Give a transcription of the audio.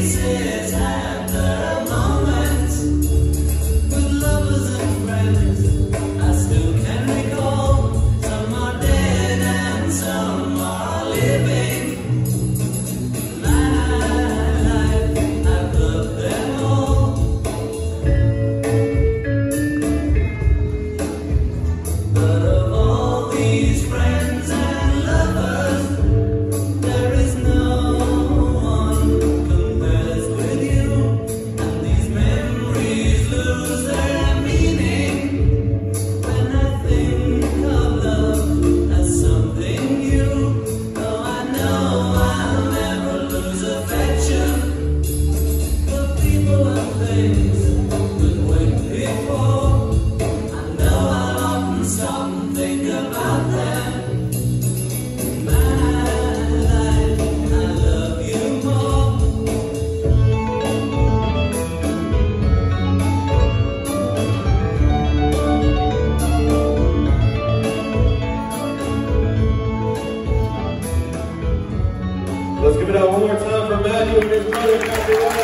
faces have their moments. With lovers and friends, I still can recall. Some are dead and some are living. My life, I've loved them all. But of all these friends and lovers, there is no one compares with you. And these memories lose their meaning when I think of love as something new. Though I know I'll never lose affection for people and things that went before. I know I'll often stop and think about them. My life, I love you more. Let's give it out one more time for Matthew and his brother, Dr.